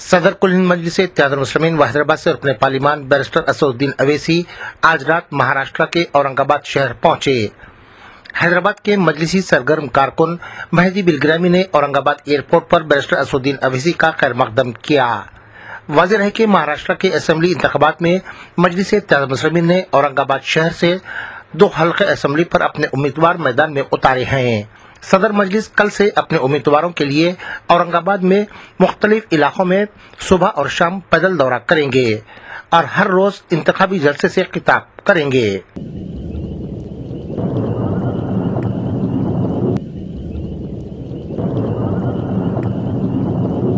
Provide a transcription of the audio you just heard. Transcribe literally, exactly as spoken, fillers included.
सदर कुल हिंद मजलिस इत्तेहादुल मुस्लिमीन व हैदराबाद से रुकने पार्लिमान बैरिस्टर असदुद्दीन अवैसी आज रात महाराष्ट्र के औरंगाबाद शहर पहुंचे। हैदराबाद के मजलिसी सरगर्म कारकुन मेहदी बिलग्रामी ने औरंगाबाद एयरपोर्ट पर बैरिस्टर असदुद्दीन अवैसी का खैर मकदम किया। वाज़ेह है कि महाराष्ट्र के असेंबली इंतखाबात में मजलिस इत्तेहादुल मुस्लिमीन ने औरंगाबाद शहर से दो हल्के असेंबली पर अपने उम्मीदवार मैदान में उतारे हैं। सदर मजलिस कल से अपने उम्मीदवारों के लिए औरंगाबाद में मुख्तलिफ इलाकों में सुबह और शाम पैदल दौरा करेंगे और हर रोज इंतखाबी जलसे से खिताब करेंगे।